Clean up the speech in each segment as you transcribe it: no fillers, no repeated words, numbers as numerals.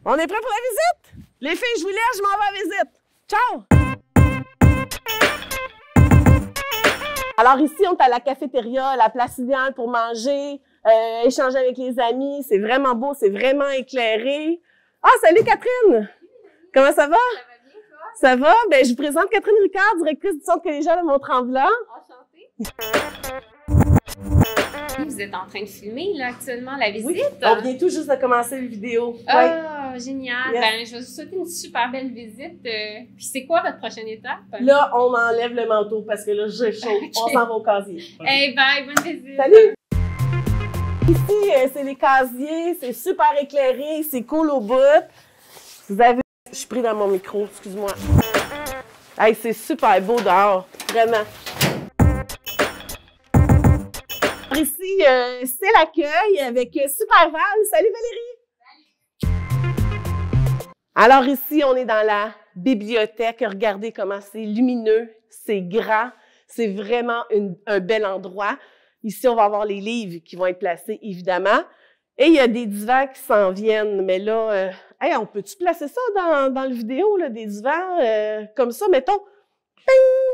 On est prêts pour la visite? Les filles, je vous laisse, je m'en vais à la visite. Ciao! Alors ici, on est à la cafétéria, la place idéale pour manger, échanger avec les amis. C'est vraiment beau, c'est vraiment éclairé. Ah, salut Catherine! Comment ça va? Ça va bien, toi? Ça va? Ben, je vous présente Catherine Ricard, directrice du Centre collégial de Mont-Tremblant. Enchantée. Vous êtes en train de filmer, là, actuellement, la visite? Oui, on vient tout juste de commencer la vidéo. Ah, génial! Yes. Ben, je vais vous souhaiter une super belle visite. Puis c'est quoi votre prochaine étape? Là, on enlève le manteau parce que là, j'ai chaud. Ok. On s'en va au casier. Hey, bye! Bonne visite! Salut! Ici, c'est les casiers, c'est super éclairé, c'est cool au bout. Vous avez... Je suis pris dans mon micro, excuse-moi. Hey, c'est super beau dehors, vraiment. Ici, c'est l'accueil avec Superval. Salut Valérie! Salut! Alors ici, on est dans la bibliothèque. Regardez comment c'est lumineux, c'est grand. C'est vraiment un bel endroit. Ici, on va avoir les livres qui vont être placés, évidemment. Et il y a des divans qui s'en viennent. Mais là, hey, on peut-tu placer ça dans le vidéo, là, des divans comme ça, mettons? Ping!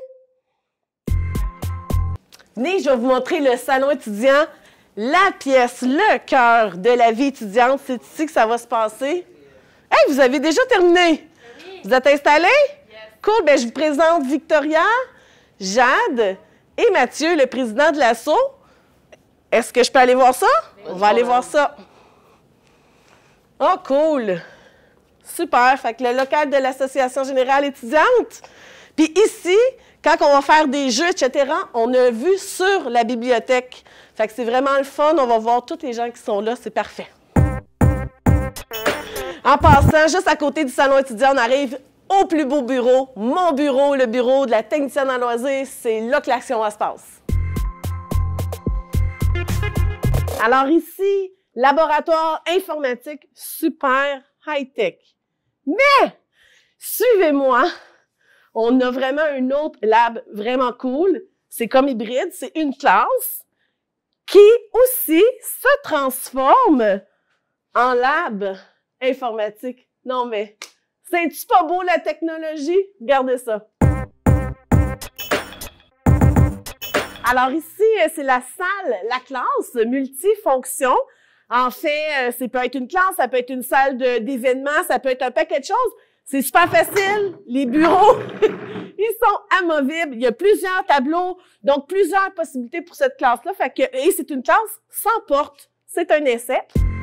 Venez, je vais vous montrer le salon étudiant, la pièce, le cœur de la vie étudiante. C'est ici que ça va se passer. Hey, vous avez déjà terminé? Oui. Vous êtes installés? Yes. Cool, bien, je vous présente Victoria, Jade et Mathieu, le président de l'ASSO. Est-ce que je peux aller voir ça? On va aller voir ça. Oh, cool! Super! Fait que le local de l'Association générale étudiante. Puis ici, quand on va faire des jeux, etc., on a vu sur la bibliothèque. Fait que c'est vraiment le fun. On va voir tous les gens qui sont là. C'est parfait. En passant, juste à côté du salon étudiant, on arrive au plus beau bureau. Mon bureau, le bureau de la technicienne en loisirs. C'est là que l'action se passe. Alors ici, laboratoire informatique super high-tech. Mais, suivez-moi. On a vraiment un autre lab vraiment cool. C'est comme hybride, c'est une classe qui aussi se transforme en lab informatique. Non, mais c'est-tu pas beau la technologie? Regardez ça. Alors ici, c'est la salle, la classe multifonction. En fait, ça peut être une classe, ça peut être une salle d'événements, ça peut être un paquet de choses. C'est super facile. Les bureaux, ils sont amovibles. Il y a plusieurs tableaux, donc plusieurs possibilités pour cette classe-là. Et c'est une classe sans porte. C'est un essai.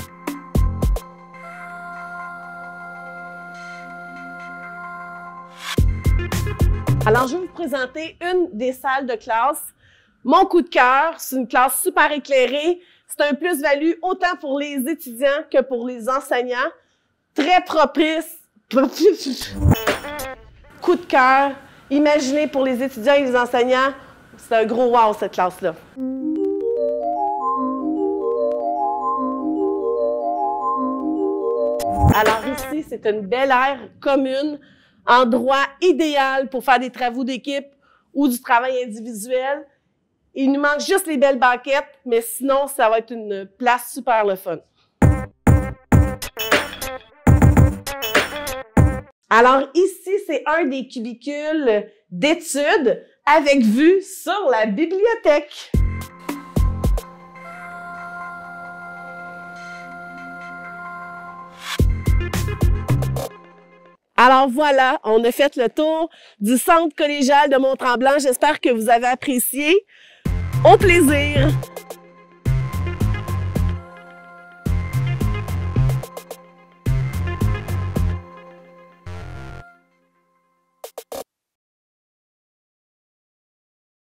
Alors, je vais vous présenter une des salles de classe. Mon coup de cœur, c'est une classe super éclairée. C'est un plus-value autant pour les étudiants que pour les enseignants. Très propice. Coup de cœur. Imaginez pour les étudiants et les enseignants, c'est un gros wow cette classe-là. Alors ici, c'est une belle aire commune, endroit idéal pour faire des travaux d'équipe ou du travail individuel. Il nous manque juste les belles banquettes, mais sinon, ça va être une place super le fun. Alors ici, c'est un des cubicules d'études avec vue sur la bibliothèque. Alors voilà, on a fait le tour du Centre collégial de Mont-Tremblant. J'espère que vous avez apprécié. Au plaisir!